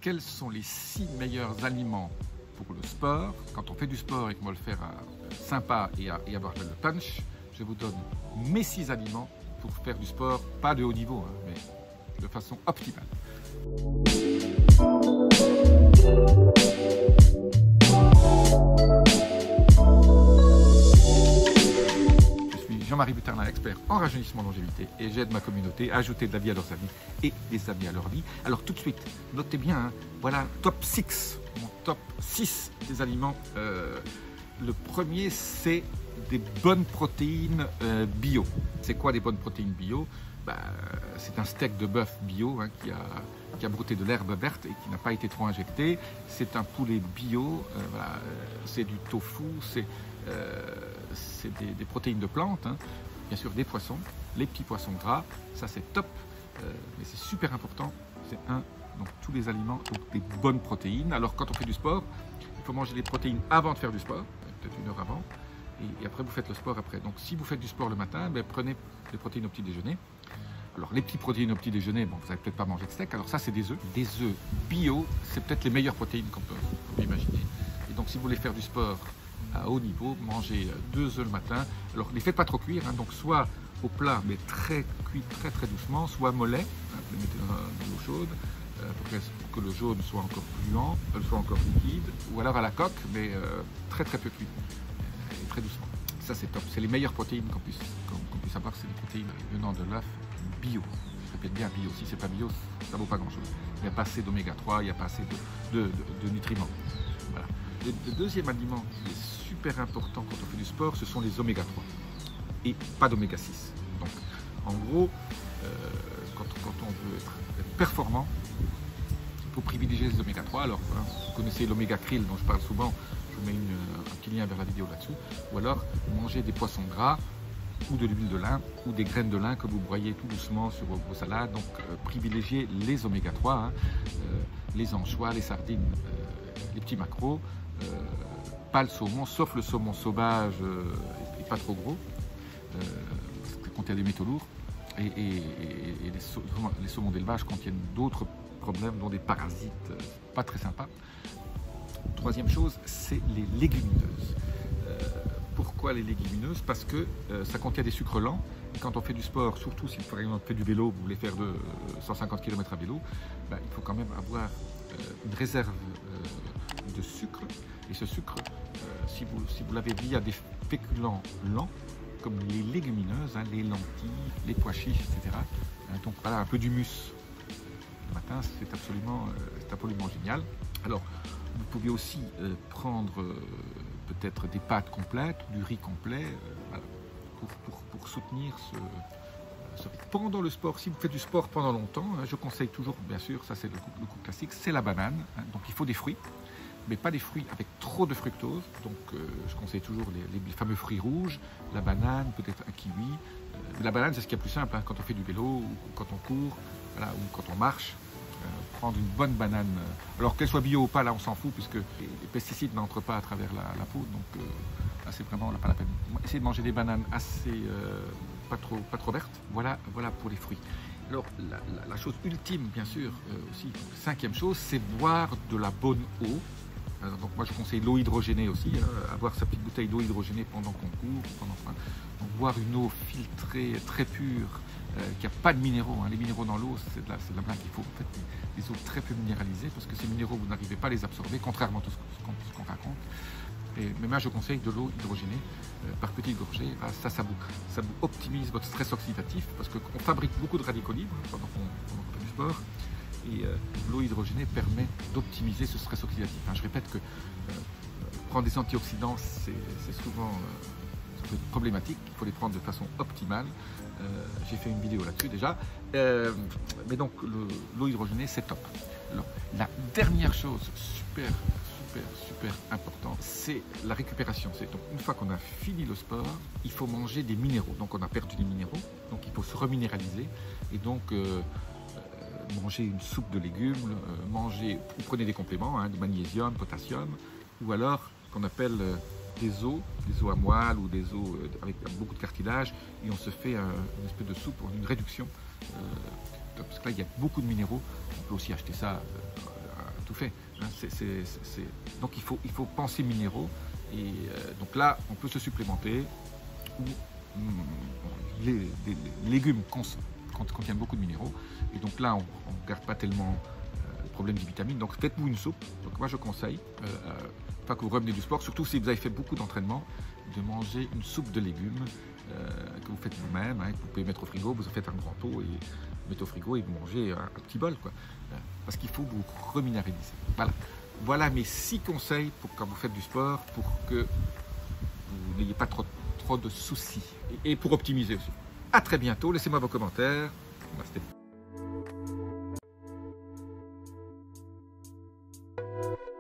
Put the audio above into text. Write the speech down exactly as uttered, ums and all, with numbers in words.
quels sont les six meilleurs aliments pour le sport. Quand on fait du sport et qu'on veut le faire euh, sympa et, à, et avoir le punch, je vous donne mes six aliments pour faire du sport, pas de haut niveau, hein, mais de façon optimale. Jean-Marie Buterlin, expert en rajeunissement longévité, et j'aide ma communauté à ajouter de la vie à leurs amis et des amis à leur vie. Alors tout de suite, notez bien, hein, voilà, top six, mon top six des aliments. Euh, le premier, c'est des bonnes protéines euh, bio. C'est quoi des bonnes protéines bio? Bah, c'est un steak de bœuf bio hein, qui, a, qui a brouté de l'herbe verte et qui n'a pas été trop injecté. C'est un poulet bio, euh, voilà, c'est du tofu, c'est euh, des, des protéines de plantes, hein. Bien sûr des poissons, les petits poissons gras, ça c'est top, euh, mais c'est super important, c'est un, donc tous les aliments, donc des bonnes protéines. Alors quand on fait du sport, il faut manger les protéines avant de faire du sport, peut-être une heure avant, et, et après vous faites le sport après. Donc si vous faites du sport le matin, ben, prenez des protéines au petit déjeuner. Alors les petites protéines au petit déjeuner, bon, vous n'allez peut-être pas manger de steak, alors ça c'est des œufs. Des œufs bio, c'est peut-être les meilleures protéines qu'on peut, peut imaginer. Et donc si vous voulez faire du sport à haut niveau, mangez deux œufs le matin. Alors les faites pas trop cuire, hein, donc soit au plat mais très cuit très très doucement, soit mollet, hein, vous les mettez dans, dans l'eau chaude euh, pour, que, pour que le jaune soit encore gluant, euh, soit encore liquide, ou alors à la coque mais euh, très très peu cuit euh, et très doucement. Ça c'est top, c'est les meilleures protéines qu'on puisse, qu'on, qu'on puisse avoir, c'est les protéines venant de l'œuf bio. Je répète bien bio, si c'est pas bio, ça vaut pas grand chose. Il n'y a pas assez d'oméga trois, il n'y a pas assez de, de, de, de nutriments. Voilà. Le, le deuxième aliment qui est super important quand on fait du sport, ce sont les oméga trois et pas d'oméga six. Donc en gros, euh, quand, quand on veut être, être performant, il faut privilégier les oméga trois. Alors hein, vous connaissez l'oméga krill dont je parle souvent, je vous mets une, un petit lien vers la vidéo là-dessous, ou alors manger des poissons gras ou de l'huile de lin ou des graines de lin que vous broyez tout doucement sur vos, vos salades. Donc euh, privilégiez les oméga trois, hein, euh, les anchois, les sardines, euh, les petits maquereaux. Euh, pas le saumon, sauf le saumon sauvage euh, et, et pas trop gros, euh, parce qu'il contient des métaux lourds, et, et, et, et les, sau les saumons d'élevage contiennent d'autres problèmes, dont des parasites euh, pas très sympas. Troisième chose, c'est les légumineuses. Euh, pourquoi les légumineuses? Parce que euh, ça contient des sucres lents, et quand on fait du sport, surtout si par exemple on fait du vélo, vous voulez faire de cent cinquante kilomètres à vélo, ben, il faut quand même avoir euh, une réserve euh, de sucre, et ce sucre, euh, si vous, si vous l'avez via des féculents lents, comme les légumineuses, hein, les lentilles, les pois chiches, et cetera. Hein, donc voilà, un peu d'humus le matin, c'est absolument, euh, c'est absolument génial. Alors, vous pouvez aussi euh, prendre euh, peut-être des pâtes complètes, du riz complet, euh, voilà, pour, pour, pour soutenir ce, ce... Pendant le sport, si vous faites du sport pendant longtemps, hein, je conseille toujours, bien sûr, ça c'est le coup, le coup classique, c'est la banane. Hein, donc il faut des fruits, mais pas des fruits avec trop de fructose. Donc euh, je conseille toujours les, les fameux fruits rouges, la banane, peut-être un kiwi. Euh, la banane, c'est ce qui est plus simple hein, quand on fait du vélo, ou quand on court, voilà, ou quand on marche. Euh, prendre une bonne banane, euh, alors qu'elle soit bio ou pas, là on s'en fout, puisque les, les pesticides n'entrent pas à travers la, la peau, donc euh, là c'est vraiment là, pas la peine. Essayez de manger des bananes assez, euh, pas, trop, pas trop vertes, voilà, voilà pour les fruits. Alors la, la, la chose ultime, bien sûr, euh, aussi, cinquième chose, c'est boire de la bonne eau. Alors, donc moi je conseille l'eau hydrogénée aussi, hein, avoir sa petite bouteille d'eau hydrogénée pendant qu'on court, pendant, enfin, donc boire une eau filtrée, très pure, euh, qui n'a pas de minéraux. Hein. Les minéraux dans l'eau, c'est de, de la blague, il faut en fait des, des eaux très peu minéralisées, parce que ces minéraux, vous n'arrivez pas à les absorber, contrairement à tout ce qu'on qu qu raconte. Et, mais moi je conseille de l'eau hydrogénée euh, par petites gorgées. Ah, ça, ça vous, ça vous optimise votre stress oxydatif, parce qu'on fabrique beaucoup de radicaux libres pendant qu'on qu fait du sport. Et euh, l'eau hydrogénée permet d'optimiser ce stress oxydatif. Hein, je répète que euh, prendre des antioxydants, c'est souvent euh, problématique. Il faut les prendre de façon optimale. Euh, J'ai fait une vidéo là-dessus déjà. Euh, mais donc, l'eau hydrogénée, c'est top. Alors, la dernière chose super, super, super importante, c'est la récupération. C'est donc une fois qu'on a fini le sport, il faut manger des minéraux. Donc, on a perdu des minéraux. Donc, il faut se reminéraliser. Et donc, euh, manger une soupe de légumes, euh, manger, vous prenez des compléments, hein, du magnésium, potassium, ou alors qu'on appelle euh, des os, des os à moelle ou des os euh, avec beaucoup de cartilage, et on se fait un, une espèce de soupe pour une réduction. Euh, parce que là, il y a beaucoup de minéraux. On peut aussi acheter ça euh, tout fait. Hein, c'est, c'est, c'est... Donc il faut, il faut penser minéraux. Et euh, donc là, on peut se supplémenter. Ou, hum, les, les, les légumes cons, contiennent beaucoup de minéraux. Et donc là, on ne garde pas tellement euh, le problème des vitamines. Donc faites-vous une soupe. Donc moi, je conseille, euh, une fois que vous revenez du sport, surtout si vous avez fait beaucoup d'entraînement, de manger une soupe de légumes euh, que vous faites vous-même, hein, que vous pouvez mettre au frigo. Vous faites un grand pot et vous mettez au frigo et vous mangez un, un petit bol, quoi. Euh, parce qu'il faut vous reminéraliser. Voilà. Voilà mes six conseils pour quand vous faites du sport, pour que vous n'ayez pas trop, trop de soucis. Et, et pour optimiser aussi. À très bientôt. Laissez-moi vos commentaires. Moi, c'était...